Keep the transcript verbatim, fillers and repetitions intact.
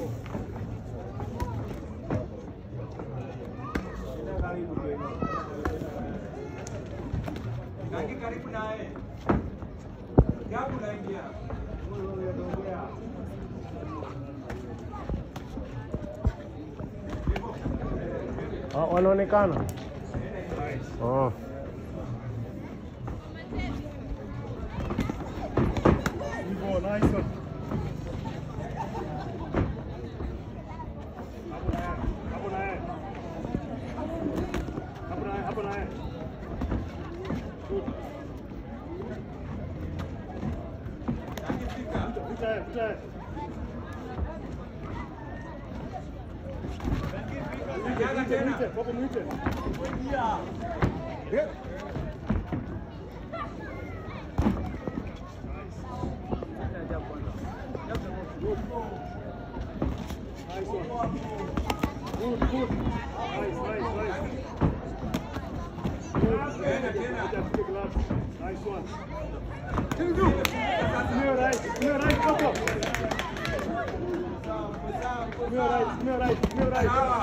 Kaki karibu naye. Gabu naingia. Ah, wanaonekana. Oh. Hivyo nice one. Hapo naye. Hapo naye, hapo naye. Good. Pita, pita. Jaga tena. Hapo mwite. Yeah. Nice one. Good, good. Nice, nice, nice. Good. Nice one. Smear right, smear right, couple. Smear right, smear right, smear right.